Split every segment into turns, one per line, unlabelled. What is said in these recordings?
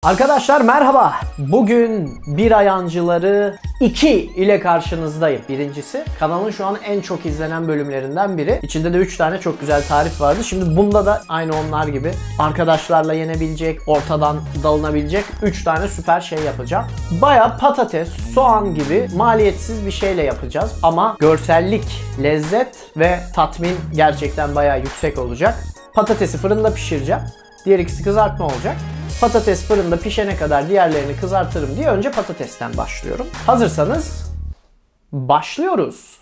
Arkadaşlar merhaba. Bugün bir ayancıları 2 ile karşınızdayım. Birincisi kanalın şu an en çok izlenen bölümlerinden biri. İçinde de 3 tane çok güzel tarif vardı. Şimdi bunda da aynı onlar gibi arkadaşlarla yenebilecek, ortadan dalınabilecek 3 tane süper şey yapacağım. Baya patates, soğan gibi maliyetsiz bir şeyle yapacağız. Ama görsellik, lezzet ve tatmin gerçekten baya yüksek olacak. Patatesi fırında pişireceğim. Diğer ikisi kızartma olacak. Patates fırında pişene kadar diğerlerini kızartırım diye önce patatesten başlıyorum. Hazırsanız başlıyoruz.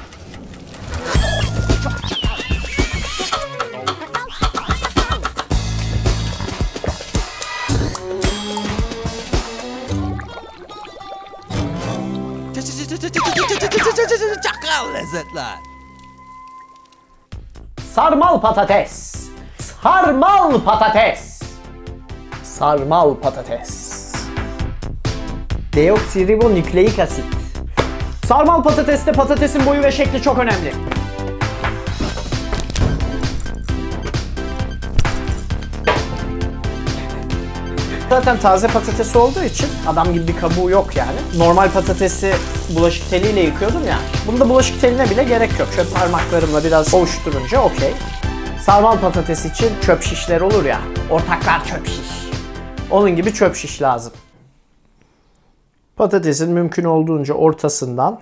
Çakal lezzetler.
Sarmal patates. Sarmal patates. Sarmal patates. Deoksiribonükleik asit. Sarmal patateste patatesin boyu ve şekli çok önemli. Zaten taze patates olduğu için adam gibi bir kabuğu yok yani. Normal patatesi bulaşık teliyle yıkıyordum ya. Bunda bulaşık teline bile gerek yok. Şöyle parmaklarımla biraz ovuşturunca okey. Sarmal patates için çöp şişler olur ya. Ortaklar çöp şiş. Onun gibi çöp şiş lazım. Patatesin mümkün olduğunca ortasından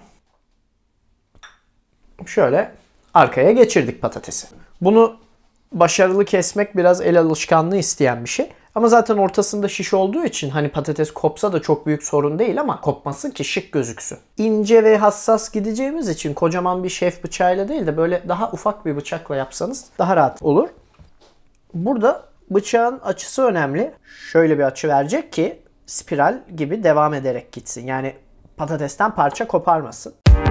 şöyle arkaya geçirdik patatesi. Bunu başarılı kesmek biraz el alışkanlığı isteyen bir şey. Ama zaten ortasında şiş olduğu için hani patates kopsa da çok büyük sorun değil ama kopmasın ki şık gözüksün. İnce ve hassas gideceğimiz için kocaman bir şef bıçağıyla değil de böyle daha ufak bir bıçakla yapsanız daha rahat olur. Burada bıçağın açısı önemli. Şöyle bir açı verecek ki spiral gibi devam ederek gitsin. Yani patatesten parça koparmasın.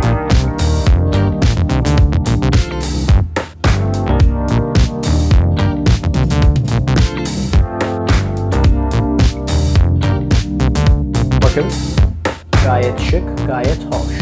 Bakın gayet şık, gayet hoş.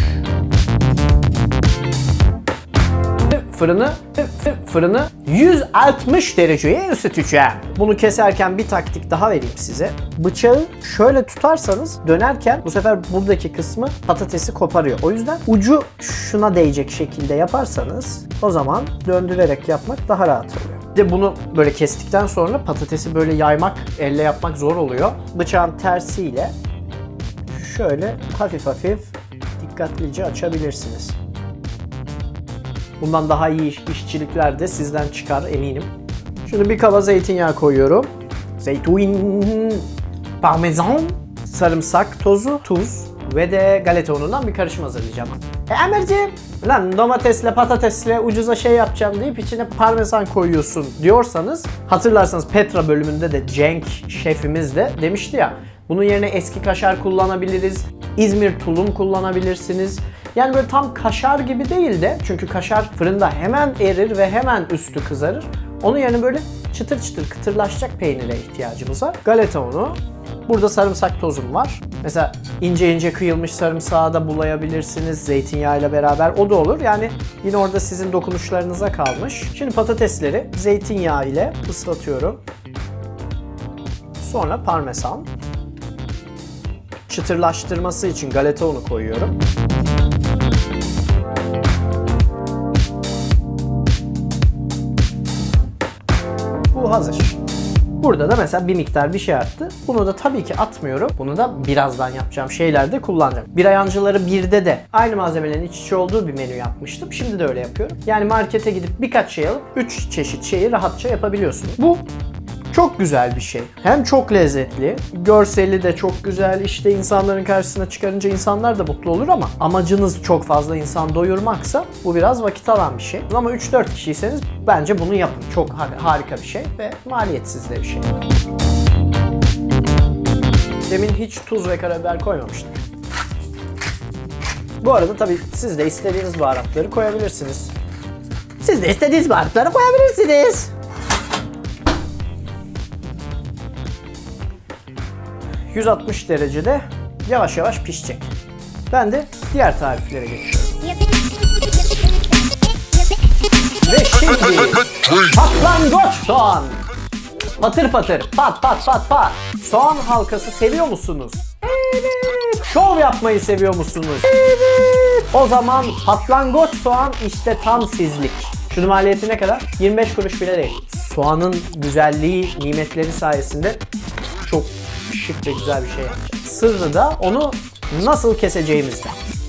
Fırını 160 dereceye ısıtacağım. Bunu keserken bir taktik daha vereyim size. Bıçağı şöyle tutarsanız dönerken bu sefer buradaki kısmı patatesi koparıyor. O yüzden ucu şuna değecek şekilde yaparsanız o zaman döndürerek yapmak daha rahat oluyor. Bir de bunu böyle kestikten sonra patatesi böyle yaymak, elle yapmak zor oluyor. Bıçağın tersiyle şöyle hafif hafif dikkatlice açabilirsiniz. Bundan daha iyi işçilikler de sizden çıkar eminim. Şimdi bir kaba zeytinyağı koyuyorum. Zeytin, parmesan, sarımsak tozu, tuz ve de galeta unundan bir karışım hazırlayacağım. Emirciğim, lan domatesle patatesle ucuza şey yapacağım deyip içine parmesan koyuyorsun diyorsanız hatırlarsanız Petra bölümünde de Cenk şefimiz de demişti ya bunun yerine eski kaşar kullanabiliriz. İzmir tulum kullanabilirsiniz. Yani böyle tam kaşar gibi değil de çünkü kaşar fırında hemen erir ve hemen üstü kızarır. Onun yerine böyle çıtır çıtır kıtırlaşacak peynire ihtiyacımız var. Galeta unu. Burada sarımsak tozum var. Mesela ince ince kıyılmış sarımsağı da bulayabilirsiniz zeytinyağıyla beraber. O da olur. Yani yine orada sizin dokunuşlarınıza kalmış. Şimdi patatesleri zeytinyağı ile ıslatıyorum. Sonra parmesan. Çıtırlaştırması için galeta unu koyuyorum. Bu hazır. Burada da mesela bir miktar bir şey arttı. Bunu da tabii ki atmıyorum. Bunu da birazdan yapacağım şeylerde kullanacağım. Bir ayancıları 1'de de aynı malzemelerin iç içe olduğu bir menü yapmıştım. Şimdi de öyle yapıyorum. Yani markete gidip birkaç şey alıp 3 çeşit şeyi rahatça yapabiliyorsunuz. Bu çok güzel bir şey. Hem çok lezzetli, görseli de çok güzel. İşte insanların karşısına çıkarınca insanlar da mutlu olur ama amacınız çok fazla insan doyurmaksa bu biraz vakit alan bir şey. Ama 3-4 kişiyseniz bence bunu yapın. Çok harika bir şey ve maliyetsiz de bir şey. Demin hiç tuz ve karabiber koymamıştım. Bu arada tabii siz de istediğiniz baharatları koyabilirsiniz. 160 derecede yavaş yavaş pişecek. Ben de diğer tariflere geçiyorum. Ve şimdi patlangoç soğan. Patır patır, pat pat pat pat. Soğan halkası seviyor musunuz? Evet. Şov yapmayı seviyor musunuz? Evet. O zaman patlangoç soğan işte tam sizlik. Şunun maliyeti ne kadar? 25 kuruş bile değil. Soğanın güzelliği, nimetleri sayesinde çok şık ve güzel bir şey yapacağız. Sırrı da onu nasıl keseceğimizde.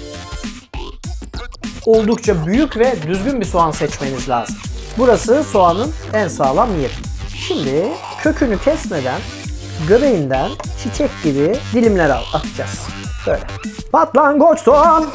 Oldukça büyük ve düzgün bir soğan seçmeniz lazım. Burası soğanın en sağlam yeri. Şimdi kökünü kesmeden göbeğinden çiçek gibi dilimler atacağız. Böyle. Patlangoç soğan.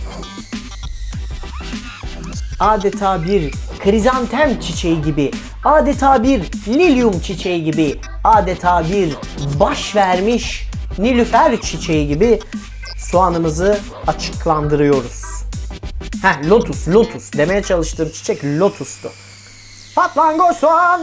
Adeta bir krizantem çiçeği gibi, adeta bir lilyum çiçeği gibi, adeta bir baş vermiş nilüfer çiçeği gibi soğanımızı açıklandırıyoruz. Lotus demeye çalıştığım çiçek lotustu. Patlangoç soğan.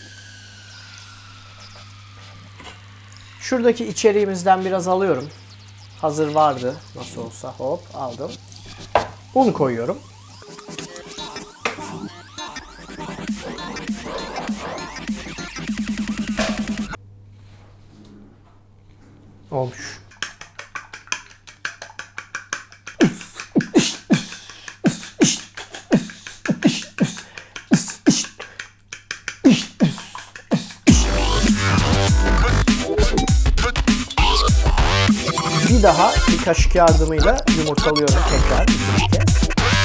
Şuradaki içeriğimizden biraz alıyorum. Hazır vardı nasıl olsa, hop aldım. Un koyuyorum. Olmuş. Bir daha bir kaşık yardımıyla yumurtalıyorum tekrar ikinci kez.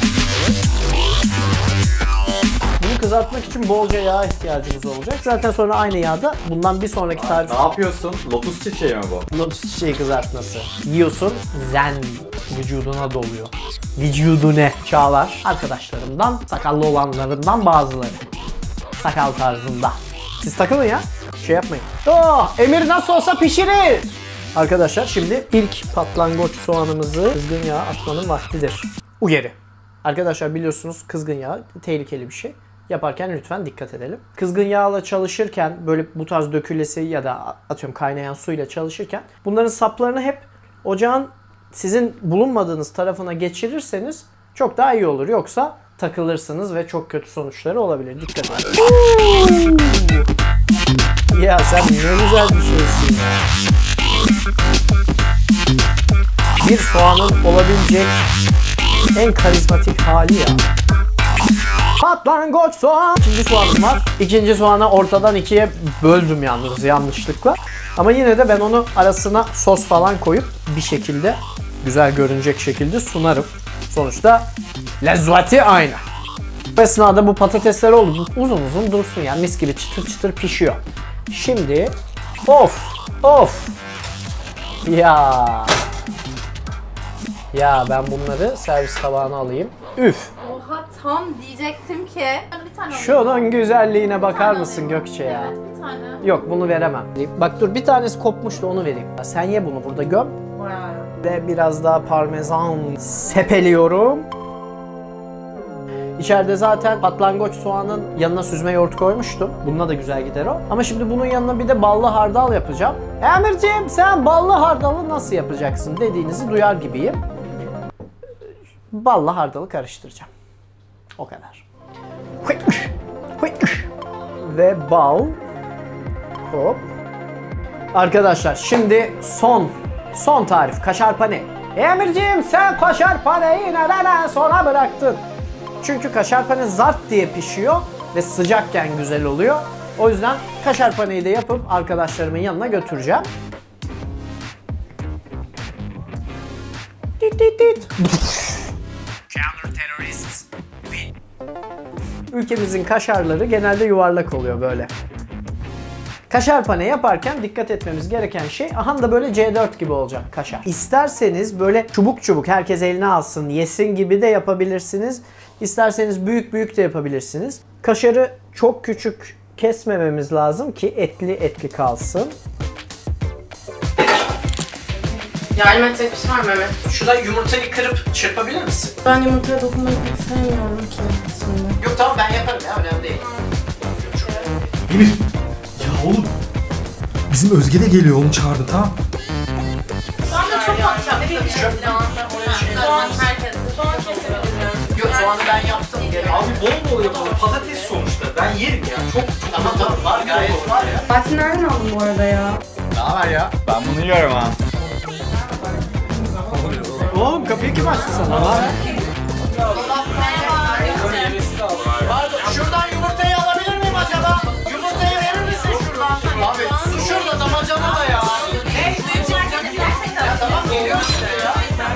Bunu kızartmak için bolca yağa ihtiyacımız olacak. Zaten sonra aynı yağda bundan bir sonraki tarif.
Ne yapıyorsun? Lotus çiçeği mi bu?
Lotus çiçeği kızartması. Yiyorsun, zen vücuduna doluyor. Vücudune çağlar. Arkadaşlarımdan, sakallı olanlarından bazıları. Sakal tarzında. Siz takılın ya. Şey yapmayın. Oh, Emir nasıl olsa pişirir. Arkadaşlar şimdi ilk patlangoç soğanımızı kızgın yağa atmanın vaktidir. Uyarı. Arkadaşlar biliyorsunuz kızgın yağ tehlikeli bir şey. Yaparken lütfen dikkat edelim. Kızgın yağla çalışırken böyle bu tarz dökülesi ya da atıyorum kaynayan suyla çalışırken bunların saplarını hep ocağın sizin bulunmadığınız tarafına geçirirseniz çok daha iyi olur. Yoksa takılırsınız ve çok kötü sonuçları olabilir. Dikkat edin. Ya sen ne güzel bir şeysin ya. Bir soğanın olabilecek en karizmatik hali ya. Patlangoç soğan. İkinci soğanım var. İkinci soğanı ortadan ikiye böldüm yalnız yanlışlıkla. Ama yine de ben onu arasına sos falan koyup bir şekilde güzel görünecek şekilde sunarım. Sonuçta lezzeti aynı. Bu esnada bu patatesler oldu. Uzun uzun dursun yani mis gibi çıtır çıtır pişiyor. Şimdi of. Ya ben bunları servis tabağına alayım. Üf.
Oha tam diyecektim ki. Bir tane
Şunun güzelliğine bakar mısın Gökçe ya?
Evet bir tane.
Yok bunu veremem. Bak dur bir tanesi kopmuştu onu vereyim. Sen ye bunu burada göm.
Bayağı.
Ve biraz daha parmesan sepeliyorum. İçeride zaten patlangoç soğanın yanına süzme yoğurt koymuştum. Bununla da güzel gider o. Ama şimdi bunun yanına bir de ballı hardal yapacağım. Emirciğim sen ballı hardalı nasıl yapacaksın dediğinizi duyar gibiyim. Ballı hardalı karıştıracağım. O kadar. Ve bal. Hop. Arkadaşlar şimdi son tarif kaşar pane. Emirciğim sen kaşar paneyi neden sona bıraktın? Çünkü kaşar pane zart diye pişiyor ve sıcakken güzel oluyor. O yüzden kaşar paneyi de yapıp arkadaşlarımın yanına götüreceğim. Ülkemizin kaşarları genelde yuvarlak oluyor böyle. Kaşar pane yaparken dikkat etmemiz gereken şey aha da böyle C4 gibi olacak kaşar. İsterseniz böyle çubuk çubuk herkes eline alsın yesin gibi de yapabilirsiniz. İsterseniz büyük büyük de yapabilirsiniz. Kaşarı çok küçük kesmememiz lazım ki etli kalsın.
Yardım edecek bir şey var mı Mehmet?
Şurada yumurtayı kırıp çırpabilir misin?
Ben yumurtaya dokunmayı pek sevmiyorum ki şimdi.
Yok tamam ben yaparım ya önemli değil.
Emir! Ya oğlum! Bizim Özge de geliyor onu çağırdı tamam.
Ben de çok atacaktım Soğan herkes. Soğan kesebilirim.
Yok soğanı ben yaptım.
Abi bol bol yapalım patates sonuçta ben yerim ya çok
Tamam var gayet var ya.
Fatih nereden aldın bu arada ya?
Ne haber ya?
Ben bunu yiyorum ha.
Oğlum kapıyı kim açtı sana lan? Şuradan yumurtayı alabilir miyim acaba? Yumurtayı verir misin şuradan? Abi su şurada damacana da ya. Ya tamam geliyor işte ya.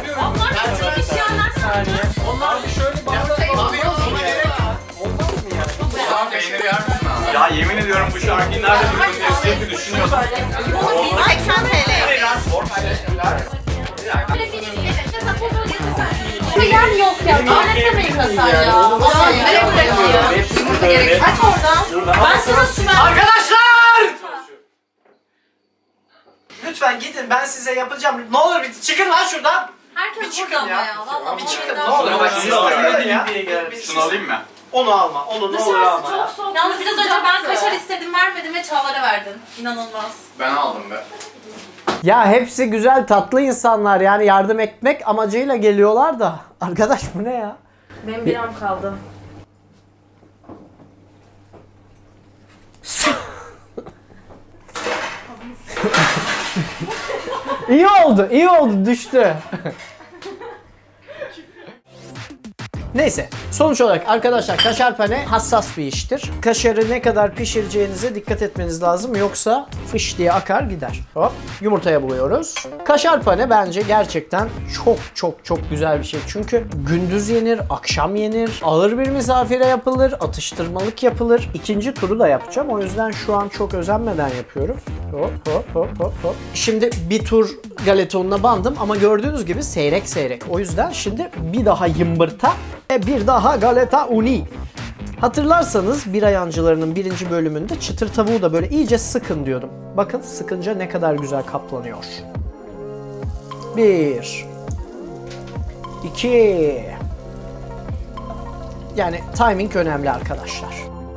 Onlar bir şöyle bağırıyor. Abi yok mu gerek? Olmaz mı ya? Tamam peynir yer misin abi?
Ya yemin ediyorum bu şarkıyı nerede duydum diye sürekli düşünüyordum.
1080 TL. Yer yok ya. Tuvalette mi yıkasan ya? Nereye bırakıyor? Yumurta gerek. Aç oradan. Ben sana sümen.
Arkadaşlar! Lütfen gidin, ben size yapacağım. Ne olur bir çıkın lan şuradan.
Herkes
Bir çıkın
burada ama
ya.
ya. Vallahi
Bir çıkın,
buradan-
ne olur bak siz takılın ya.
Şunu alayım mı?
Onu alma, onu ne olur alma ya.
Yalnız biraz önce ben kaşar istedim vermedim ve Çağlar'a verdin. İnanılmaz.
Ben aldım be.
Ya hepsi güzel, tatlı insanlar yani yardım etmek amacıyla geliyorlar da. Arkadaş bu ne ya?
Benim bir an kaldı.
iyi oldu düştü. Neyse, sonuç olarak arkadaşlar kaşar pane hassas bir iştir. Kaşarı ne kadar pişireceğinize dikkat etmeniz lazım yoksa fış diye akar gider. Hop, yumurtaya buluyoruz. Kaşar pane bence gerçekten çok güzel bir şey. Çünkü gündüz yenir, akşam yenir, ağır bir misafire yapılır, atıştırmalık yapılır. İkinci turu da yapacağım. O yüzden şu an çok özenmeden yapıyorum. Hop. Şimdi bir tur galetonuna bandım ama gördüğünüz gibi seyrek. O yüzden şimdi bir daha yımbırta bir daha galeta uni. Hatırlarsanız bira yancılarının 1. bölümünde çıtır tavuğu da böyle iyice sıkın diyordum. Bakın sıkınca ne kadar güzel kaplanıyor. 1 2 Yani timing önemli arkadaşlar.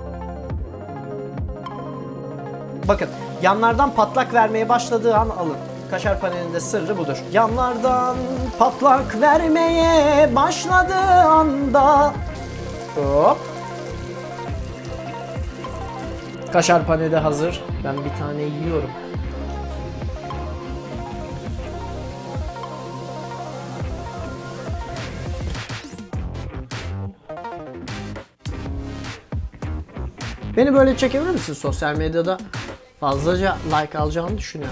Bakın yanlardan patlak vermeye başladığı an alın. Kaşar panenin de sırrı budur. Yanlardan patlak vermeye başladığı anda hop. Kaşar pane de hazır. Ben bir tane yiyorum. Beni böyle çekebilir misin sosyal medyada? Fazlaca like alacağını düşünüyorum.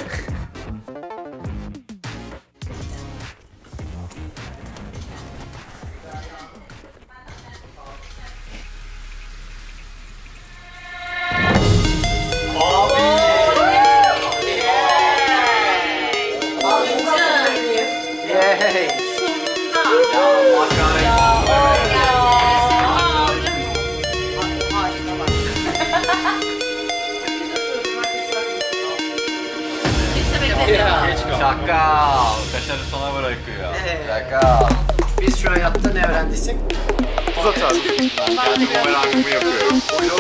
Şakal. Kaşarı sona bırakıyor. Şakal.
Biz şu hayatta ne öğrendiysek
Uzat abi. Ben kendi bumerangımı yapıyorum.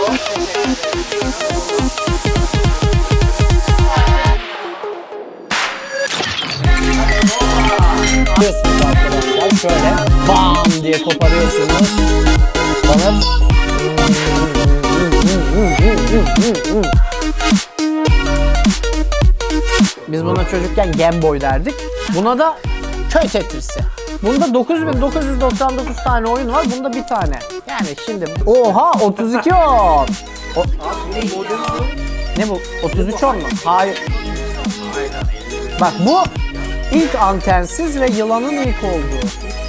yapıyorsunuz arkadaşlar. Şöyle bam diye koparıyorsunuz. Bana biz buna çocukken Game Boy derdik. Buna da köy Tetris'i. Bunda 9999 tane oyun var. Bunda bir tane. Yani şimdi oha 32 10. Ne bu? 33 10 mu? Hayır. Bak bu ilk antensiz ve yılanın ilk olduğu.